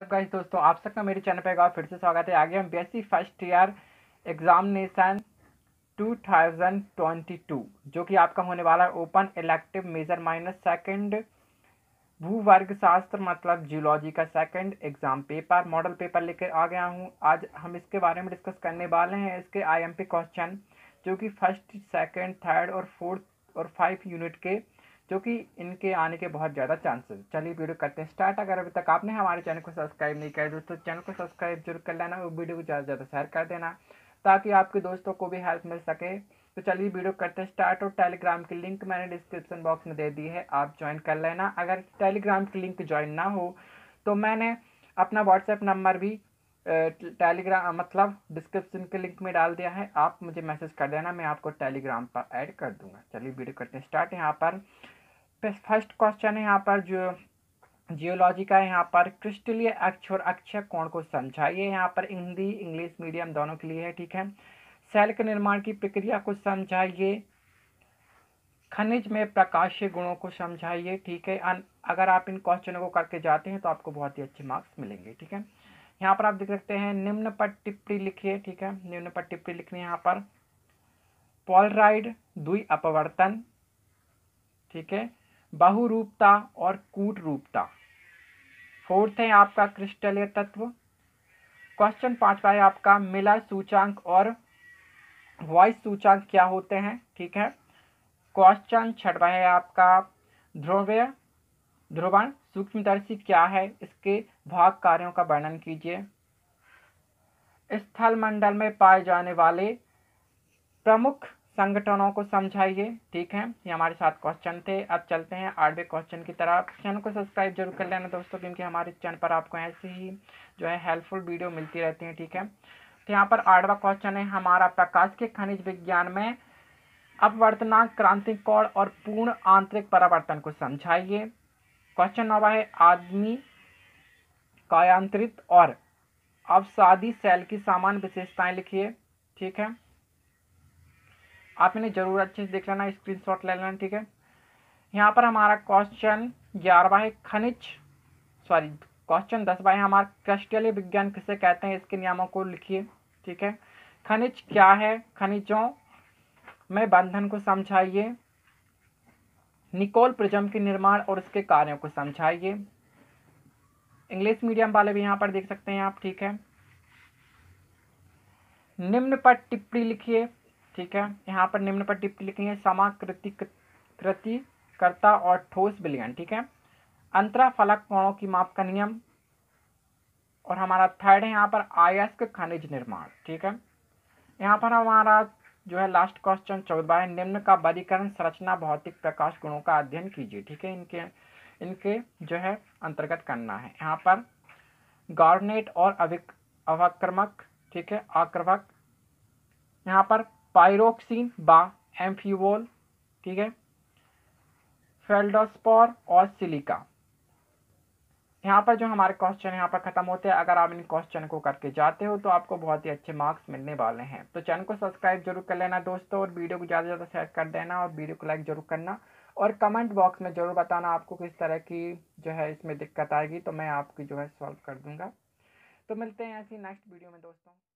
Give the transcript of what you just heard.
Guys दोस्तों, आप सबका मेरे चैनल पे एक बार फिर से स्वागत है। आगे हम बीएससी फर्स्ट ईयर एग्जामिनेशन 2022 जो कि आपका होने वाला है open elective major minus second भूवर्ग शास्त्र मतलब जियोलॉजी का second exam paper model paper लेकर आ गया हूं। आज हम इसके बारे में डिस्कस करने वाले हैं। इसके आईएमपी क्वेश्चन जो कि फर्स्ट सेकंड थर्ड और फोर्थ और 5 यूनिट के जो कि इनके आने के बहुत ज़्यादा चांसेस। चलिए वीडियो करते हैं स्टार्ट। अगर अभी तक आपने हमारे चैनल को सब्सक्राइब नहीं किया दोस्तों, चैनल को सब्सक्राइब जरूर कर लेना और वीडियो को ज़्यादा से ज़्यादा शेयर कर देना ताकि आपके दोस्तों को भी हेल्प मिल सके। तो चलिए वीडियो करते हैं स्टार्ट। और टेलीग्राम की लिंक मैंने डिस्क्रिप्शन बॉक्स में दे दी है, आप ज्वाइन कर लेना। अगर टेलीग्राम की लिंक ज्वाइन ना हो तो मैंने अपना व्हाट्सएप नंबर भी टेलीग्राम मतलब डिस्क्रिप्शन के लिंक में डाल दिया है, आप मुझे मैसेज कर देना, मैं आपको टेलीग्राम पर ऐड कर दूंगा। चलिए वीडियो करते हैं स्टार्ट। यहाँ पर फर्स्ट क्वेश्चन है यहाँ पर जो जियोलॉजी का है। यहाँ पर क्रिस्टलीय अक्ष और अक्षय कोण को समझाइए। यहाँ पर हिंदी इंग्लिश मीडियम दोनों के लिए है, ठीक है। सेल के निर्माण की प्रक्रिया को समझाइए। खनिज में प्रकाशीय गुणों को समझाइए, ठीक है। अगर आप इन क्वेश्चनों को करके जाते हैं तो आपको बहुत ही अच्छे मार्क्स मिलेंगे, ठीक है। यहाँ पर आप देख सकते हैं निम्न पर टिप्पणी लिखिए, ठीक है। निम्न पर टिप्पणी लिखनी है यहाँ पर पोलराइड द्वि अपवर्तन, ठीक है, बहुरूपता और कूट रूपता। फोर्थ है आपका क्रिस्टलीय तत्व। क्वेश्चन 5वां है आपका मिलर सूचांक और वॉइस सूचांक क्या होते हैं, ठीक है। क्वेश्चन 6वां है आपका ध्रुवण सूक्ष्मदर्शी क्या है, इसके भाग कार्यों का वर्णन कीजिए। स्थल मंडल में पाए जाने वाले प्रमुख संगठनों को समझाइए, ठीक है। ये हमारे साथ क्वेश्चन थे। अब चलते हैं 8वें क्वेश्चन की तरफ। चैनल को सब्सक्राइब जरूर कर लेना दोस्तों, क्योंकि हमारे चैनल पर आपको ऐसे ही जो है हेल्पफुल वीडियो मिलती रहती है, ठीक है। तो यहाँ पर 8वां क्वेश्चन है हमारा प्रकाश के खनिज विज्ञान में अपवर्तनांक क्रांतिक कोण और पूर्ण आंतरिक परावर्तन को समझाइए। क्वेश्चन 9वां है आदमी कायांतरित और अवसादी सेल की सामान्य विशेषताएं लिखिए, ठीक है। आप इन्हें जरूर अच्छे से देख लेना, स्क्रीनशॉट ले लेना, ठीक है। यहाँ पर हमारा क्वेश्चन 11वां है क्वेश्चन 10वां है हमारा क्रिस्टलीय विज्ञान किसे कहते हैं, इसके नियमों को लिखिए, ठीक है। खनिज क्या है, खनिजों में बंधन को समझाइए। निकोल प्रिज्म के निर्माण और उसके कार्यों को समझाइए। इंग्लिश मीडियम वाले भी यहाँ पर देख सकते हैं आप, ठीक है। निम्न पर टिप्पणी लिखिए, ठीक है। यहाँ पर निम्न पर टिप्पणी लिखनी है समाकृतिकर्ता और ठोस विलयन, ठीक है। अंतराफलक कोणों की माप का नियम। और हमारा थर्ड है यहाँ पर अयस्क खनिज निर्माण, ठीक है। यहाँ पर हमारा जो है लास्ट क्वेश्चन 14वां है निम्न का वर्गीकरण संरचना भौतिक प्रकाश गुणों का अध्ययन कीजिए, ठीक है। इनके जो है अंतर्गत करना है। यहाँ पर गार्नेट और अवक्रमक, ठीक है, आक्रमक। यहाँ पर पायरोक्सिन बा एम्फियोल, ठीक है, फेल्डोस्पोर और सिलिका। यहाँ पर जो हमारे क्वेश्चन यहाँ पर खत्म होते हैं। अगर आप इन क्वेश्चन को करके जाते हो तो आपको बहुत ही अच्छे मार्क्स मिलने वाले हैं। तो चैनल को सब्सक्राइब जरूर कर लेना दोस्तों, और वीडियो को ज़्यादा से ज़्यादा शेयर कर देना, और वीडियो को लाइक जरूर करना, और कमेंट बॉक्स में जरूर बताना आपको किस तरह की जो है इसमें दिक्कत आएगी, तो मैं आपकी जो है सॉल्व कर दूंगा। तो मिलते हैं ऐसी नेक्स्ट वीडियो में दोस्तों।